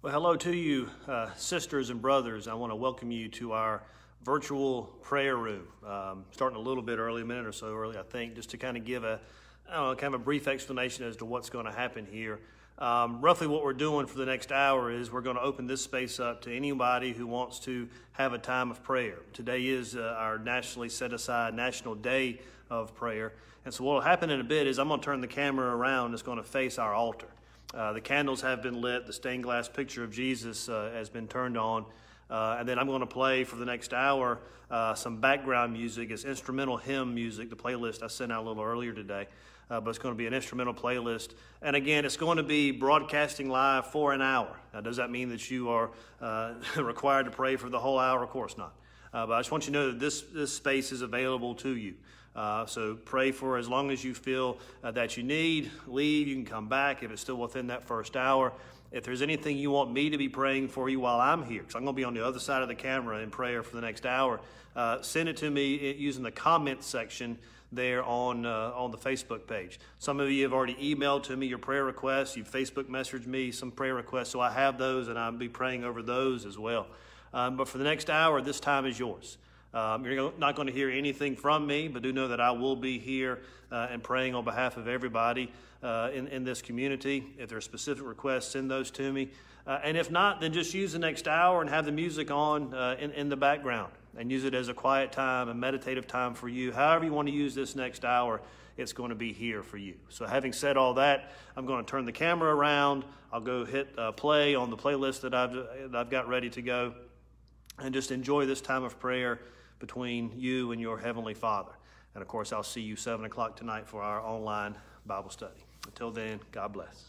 Well, hello to you, sisters and brothers. I want to welcome you to our virtual prayer room. Starting a little bit early, a minute or so early, I think, just to kind of give a brief explanation as to what's going to happen here. Roughly what we're doing for the next hour is we're going to open this space up to anybody who wants to have a time of prayer. Today is our nationally set aside National Day of Prayer. And so what will happen in a bit is I'm going to turn the camera around. It's going to face our altar. The candles have been lit. The stained glass picture of Jesus has been turned on. And then I'm going to play for the next hour some background music. It's instrumental hymn music, the playlist I sent out a little earlier today. But it's going to be an instrumental playlist. And again, it's going to be broadcasting live for an hour. Now, does that mean that you are required to pray for the whole hour? Of course not. But I just want you to know that this space is available to you. So pray for as long as you feel that you need. Leave, you can come back if it's still within that first hour. If there's anything you want me to be praying for you while I'm here, because I'm going to be on the other side of the camera in prayer for the next hour, send it to me using the comments section there on the Facebook page. Some of you have already emailed to me your prayer requests. You've Facebook messaged me some prayer requests, so I have those, and I'll be praying over those as well. But for the next hour, this time is yours. You're not going to hear anything from me, but do know that I will be here and praying on behalf of everybody in this community. If there are specific requests, send those to me. And if not, then just use the next hour and have the music on in the background and use it as a quiet time, a meditative time for you. However you want to use this next hour, it's going to be here for you. So having said all that, I'm going to turn the camera around. I'll go hit play on the playlist that I've got ready to go, and just enjoy this time of prayer between you and your Heavenly Father. And of course, I'll see you 7 o'clock tonight for our online Bible study. Until then, God bless.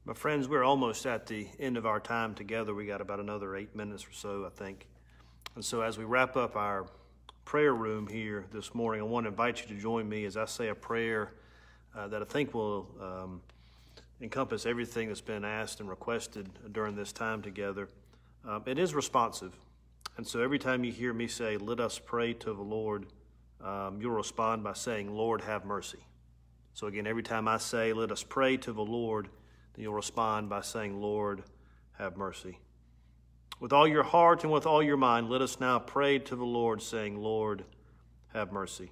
My friends, we're almost at the end of our time together. We got about another 8 minutes or so, I think. And so as we wrap up our prayer room here this morning, I want to invite you to join me as I say a prayer that I think will encompass everything that's been asked and requested during this time together. It is responsive. And so every time you hear me say, let us pray to the Lord, you'll respond by saying, Lord, have mercy. So again, every time I say, let us pray to the Lord, then you'll respond by saying, Lord, have mercy. With all your heart and with all your mind, let us now pray to the Lord, saying, Lord, have mercy.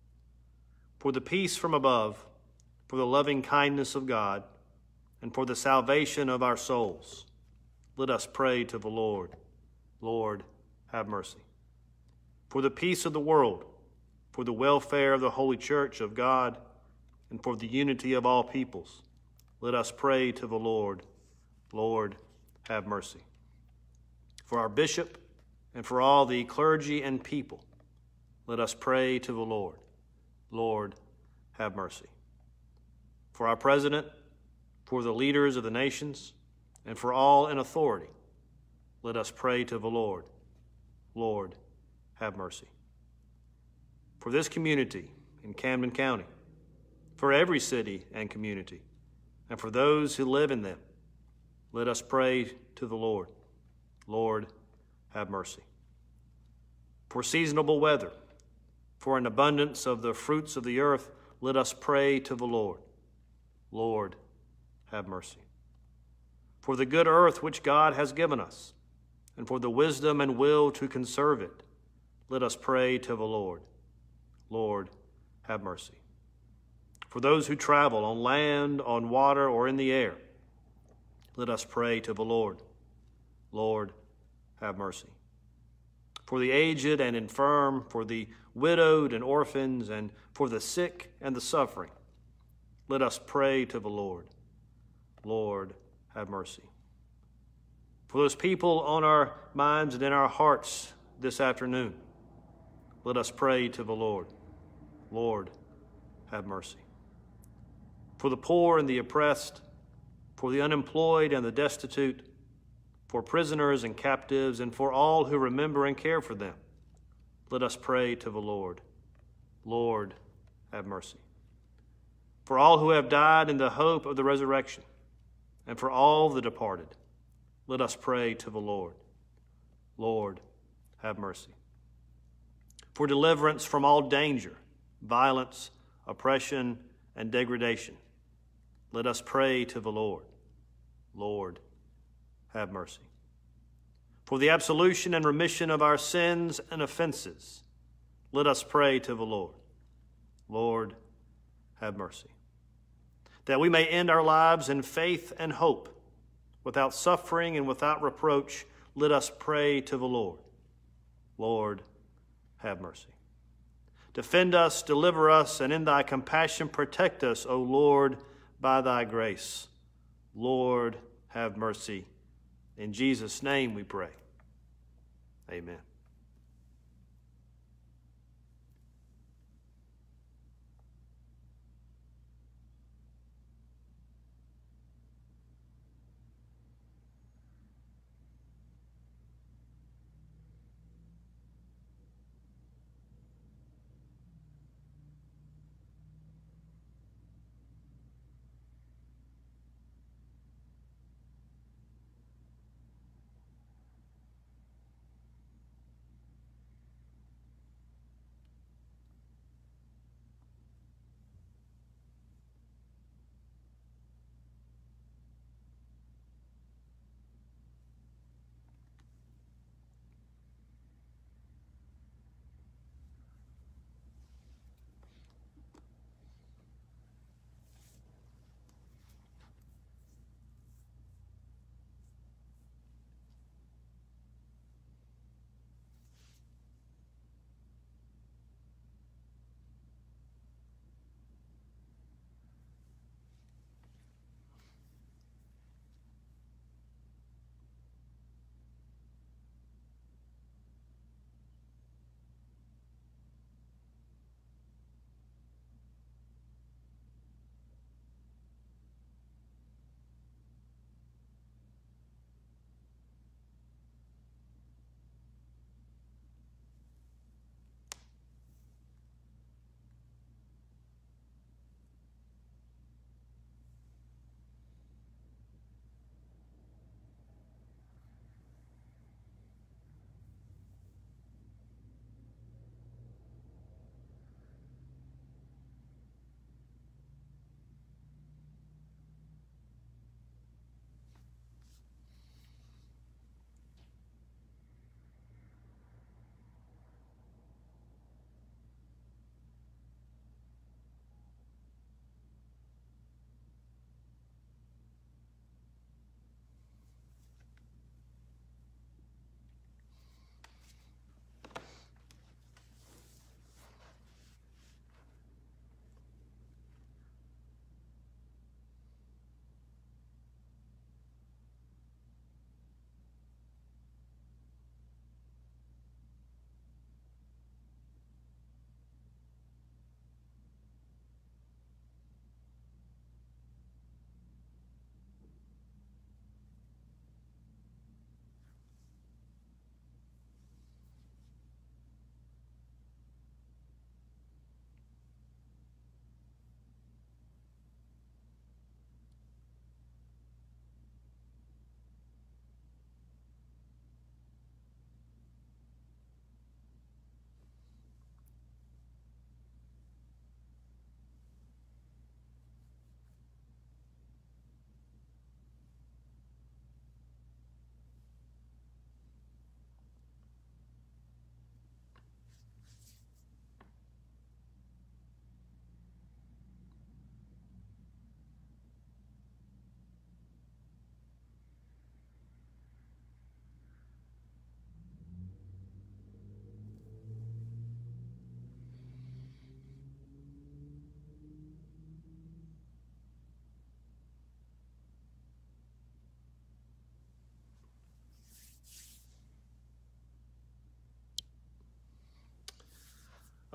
For the peace from above, for the loving kindness of God, and for the salvation of our souls, let us pray to the Lord. Lord, have mercy. For the peace of the world, for the welfare of the Holy Church of God, and for the unity of all peoples, let us pray to the Lord. Lord, have mercy. For our bishop and for all the clergy and people, let us pray to the Lord. Lord, have mercy. For our president, for the leaders of the nations, and for all in authority, let us pray to the Lord. Lord, have mercy. For this community in Camden County, for every city and community, and for those who live in them, let us pray to the Lord. Lord, have mercy. For seasonable weather, for an abundance of the fruits of the earth, let us pray to the Lord. Lord, have mercy. For the good earth which God has given us, and for the wisdom and will to conserve it, let us pray to the Lord. Lord, have mercy. For those who travel on land, on water, or in the air, let us pray to the Lord. Lord, have mercy. For the aged and infirm, for the widowed and orphans, and for the sick and the suffering, let us pray to the Lord. Lord, have mercy. For those people on our minds and in our hearts this afternoon, let us pray to the Lord. Lord, have mercy. For the poor and the oppressed, for the unemployed and the destitute, for prisoners and captives, and for all who remember and care for them, let us pray to the Lord. Lord, have mercy. For all who have died in the hope of the resurrection, and for all the departed, let us pray to the Lord. Lord, have mercy. For deliverance from all danger, violence, oppression, and degradation, let us pray to the Lord. Lord, have mercy. For the absolution and remission of our sins and offenses, let us pray to the Lord. Lord, have mercy. That we may end our lives in faith and hope, without suffering and without reproach, let us pray to the Lord. Lord, have mercy. Defend us, deliver us, and in thy compassion protect us, O Lord, by thy grace. Lord, have mercy. In Jesus' name we pray. Amen.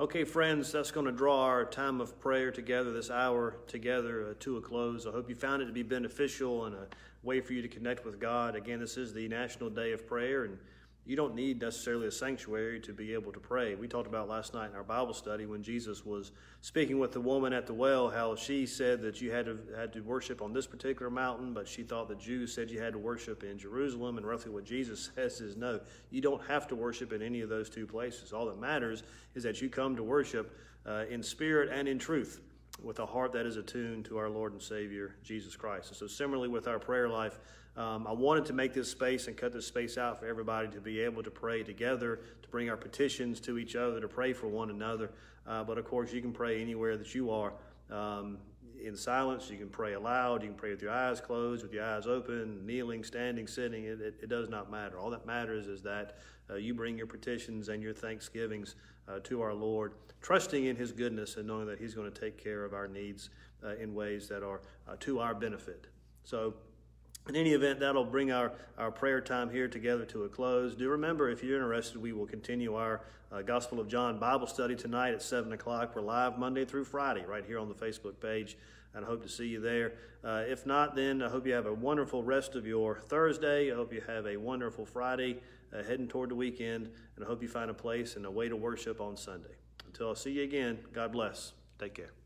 Okay, friends, that's going to draw our time of prayer together, this hour together, to a close. I hope you found it to be beneficial and a way for you to connect with God. Again, this is the National Day of Prayer, and you don't need necessarily a sanctuary to be able to pray. We talked about last night in our Bible study when Jesus was speaking with the woman at the well, how she said that you had to worship on this particular mountain, but she thought the Jews said you had to worship in Jerusalem, and roughly what Jesus says is no, you don't have to worship in any of those two places. All that matters is that you come to worship in spirit and in truth, with a heart that is attuned to our Lord and Savior, Jesus Christ. And so similarly with our prayer life, I wanted to make this space and cut this space out for everybody to be able to pray together, to bring our petitions to each other, to pray for one another. But of course, you can pray anywhere that you are in silence. You can pray aloud. You can pray with your eyes closed, with your eyes open, kneeling, standing, sitting. It does not matter. All that matters is that you bring your petitions and your thanksgivings to our Lord, trusting in His goodness and knowing that He's going to take care of our needs in ways that are to our benefit. So, in any event, that'll bring our prayer time here together to a close. Do remember, if you're interested, we will continue our Gospel of John Bible study tonight at 7 o'clock. We're live Monday through Friday right here on the Facebook page, and I hope to see you there. If not, then I hope you have a wonderful rest of your Thursday. I hope you have a wonderful Friday heading toward the weekend, and I hope you find a place and a way to worship on Sunday. Until I see you again, God bless. Take care.